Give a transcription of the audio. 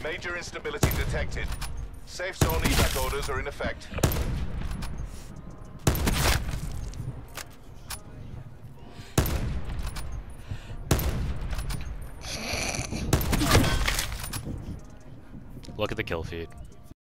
Major instability detected. Safe zone evac orders are in effect. Look at the kill feed.